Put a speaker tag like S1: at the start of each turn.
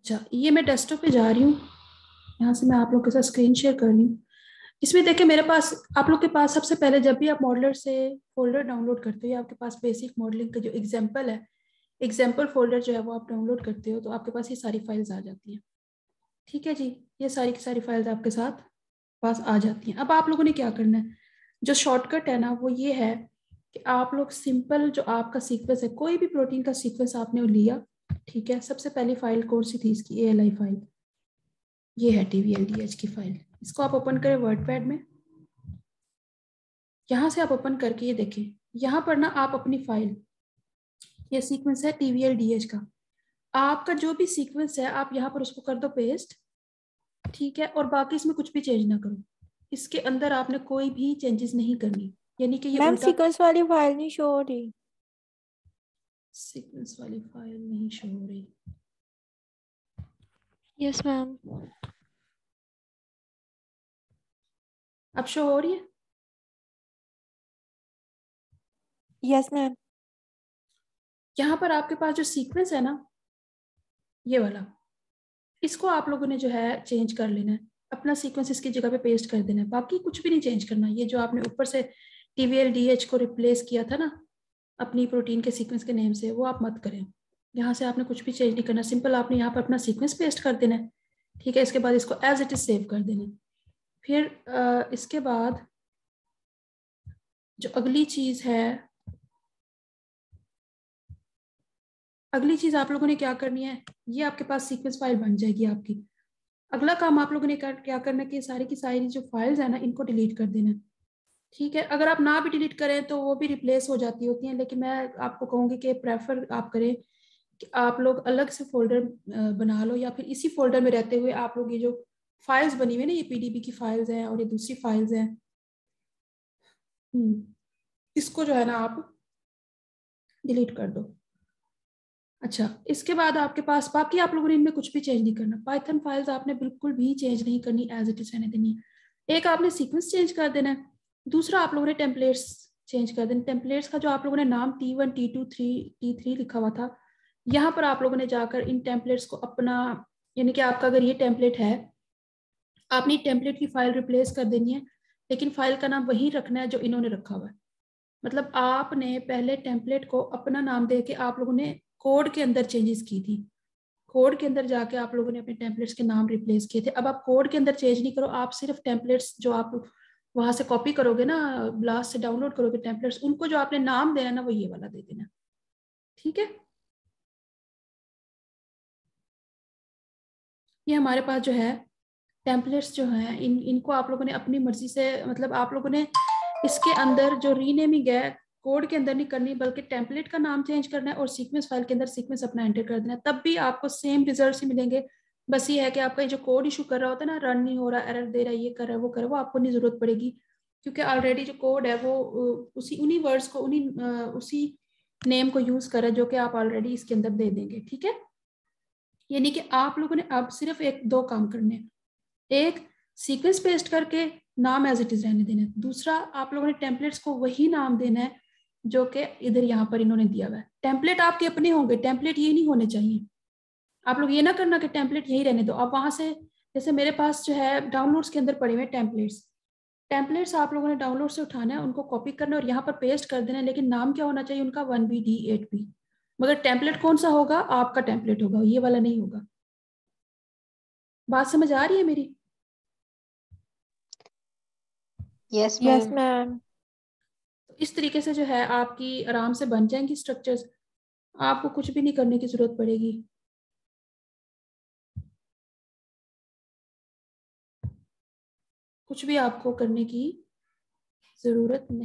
S1: अच्छा, ये मैं डेस्कटॉप पे जा रही हूँ। यहाँ से मैं आप लोग के साथ स्क्रीन शेयर कर रही हूँ। इसमें देखिए मेरे पास, आप लोग के पास सबसे पहले जब भी आप मॉडलर से फोल्डर डाउनलोड करते हो, या आपके पास बेसिक मॉडलिंग का जो एग्जाम्पल है, एग्जाम्पल फोल्डर जो है वो आप डाउनलोड करते हो, तो आपके पास ये सारी फाइल्स आ जाती हैं। ठीक है जी, ये सारी की सारी फाइल्स आपके साथ पास आ जाती हैं। अब आप लोगों ने क्या करना है, जो शॉर्टकट है ना वो ये है कि आप लोग सिंपल जो आपका सीक्वेंस है, कोई भी प्रोटीन का सीक्वेंस आपने लिया, ठीक है। सबसे पहली फाइल कौन सी थी इसकी, ALI फाइल, ये है TVLDH की फाइल। इसको आप ओपन करें वर्डपैड में। यहाँ से आप ओपन करके ये देखें, यहाँ पर ना आप अपनी फाइल, ये सीक्वेंस है TVLDH का, आपका जो भी सीक्वेंस है आप यहाँ पर उसको कर दो पेस्ट। ठीक है, और बाकी इसमें कुछ भी चेंज ना करो, इसके अंदर आपने कोई भी चेंजेस नहीं करनी, यानी कि ये
S2: मैम
S1: उल्टा।
S2: सीक्वेंस वाली फाइल नहीं शो हो रही।
S1: सीक्वेंस वाली फाइल नहीं शो हो रही।
S2: Yes ma'am.
S1: अब शो हो रही है।
S2: Yes ma'am.
S1: यहाँ पर आपके पास जो सीक्वेंस है ना, ये वाला, इसको आप लोगों ने जो है चेंज कर लेना है, अपना सीक्वेंस इसकी जगह पे पेस्ट कर देना है, बाकी कुछ भी नहीं चेंज करना। ये जो आपने ऊपर से TVLDH को रिप्लेस किया था ना अपनी प्रोटीन के सीक्वेंस के नेम से, वो आप मत करें। यहाँ से आपने कुछ भी चेंज नहीं करना, सिंपल आपने यहाँ पर अपना सीक्वेंस पेस्ट कर देना है। ठीक है, इसके बाद इसको एज इट इज सेव कर देना है। फिर इसके बाद जो अगली चीज है, अगली चीज आप लोगों ने क्या करनी है, ये आपके पास सीक्वेंस फाइल बन जाएगी आपकी। अगला काम आप लोगों ने क्या करना है कि सारी की सारी जो फाइल्स है ना इनको डिलीट कर देना है। ठीक है, अगर आप ना भी डिलीट करें तो वो भी रिप्लेस हो जाती होती हैं, लेकिन मैं आपको कहूंगी कि प्रेफर आप करें कि आप लोग अलग से फोल्डर बना लो, या फिर इसी फोल्डर में रहते हुए आप लोग ये जो फाइल्स बनी हुई है ना, ये PDB की फाइल्स हैं और ये दूसरी फाइल्स हैं, इसको जो है ना आप डिलीट कर दो। अच्छा, इसके बाद आपके पास बाकी आप लोगों ने इनमें कुछ भी चेंज नहीं करना, पाइथन फाइल्स आपने बिल्कुल भी चेंज नहीं करनी, एज इट इज रहने देनी है। एक आपने सीक्वेंस चेंज कर देना है, दूसरा आप लोगों ने टेम्पलेट्स चेंज कर देना। टेम्पलेट्स का जो आप लोगों ने नाम T1 T2 T3 लिखा हुआ था, यहाँ पर आप लोगों ने जाकर इन टेम्पलेट्स को अपना, यानी कि आपका अगर ये टेम्पलेट है, आपने टेम्पलेट की फाइल रिप्लेस कर देनी है, लेकिन फाइल का नाम वही रखना है जो इन्होंने रखा हुआ है। मतलब आपने पहले टेम्पलेट को अपना नाम दे के आप लोगों ने कोड के अंदर चेंजेस की थी, कोड के अंदर जाके आप लोगों ने अपने टेम्पलेट्स के नाम रिप्लेस किए थे। अब आप कोड के अंदर चेंज नहीं करो, आप सिर्फ टेम्पलेट्स जो आप वहां से कॉपी करोगे ना, ब्लास्ट से डाउनलोड करोगे टेम्पलेट्स, उनको जो आपने नाम देना ना वो ये वाला दे देना। ठीक है, ये हमारे पास जो है टेम्पलेट्स जो हैं, इनको आप लोगों ने अपनी मर्जी से, मतलब आप लोगों ने इसके अंदर जो रीनेमिंग है कोड के अंदर नहीं करनी, बल्कि टेम्पलेट का नाम चेंज करना है और सीक्वेंस फाइल के अंदर सीक्वेंस अपना एंटर कर देना है, तब भी आपको सेम रिजल्ट ही मिलेंगे। बस ये है कि आपका ये जो कोड इशू कर रहा होता है ना, रन नहीं हो रहा, एरर दे रहा है, ये कर रहा है वो कर रहा है, वो आपको नहीं जरूरत पड़ेगी, क्योंकि ऑलरेडी जो कोड है वो उसी उन्हीं वर्ड्स को उसी नेम को यूज कर रहा है जो कि आप ऑलरेडी इसके अंदर दे देंगे। ठीक है, यानी कि आप लोगों ने अब सिर्फ एक दो काम करने हैं, एक सीक्वेंस पेस्ट करके नाम एज इट इज रहने देना है, दूसरा आप लोगों ने टेम्पलेट्स को वही नाम देना है जो कि इधर यहाँ पर इन्होंने दिया हुआ है। टेम्पलेट आपके अपने होंगे, टेम्पलेट ये नहीं होने चाहिए। आप लोग ये ना करना कि टेम्पलेट यही रहने दो, आप वहां से, जैसे मेरे पास जो है डाउनलोड्स के अंदर पड़े हुए टेम्पलेट्स, टेम्पलेट्स आप लोगों ने डाउनलोड से उठाना है, उनको कॉपी करना है और यहाँ पर पेस्ट कर देना है, लेकिन नाम क्या होना चाहिए उनका, 1BD8B। मगर टेम्पलेट कौन सा होगा, आपका टेम्पलेट होगा, ये वाला नहीं होगा। बात समझ आ रही है मेरी?
S3: Yes
S2: yes
S3: ma'am.
S2: मैम।
S1: तो इस तरीके से जो है आपकी आराम से बन जाएंगी स्ट्रक्चर्स, आपको कुछ भी नहीं करने की जरूरत पड़ेगी। कुछ भी आपको करने की जरूरत नहीं।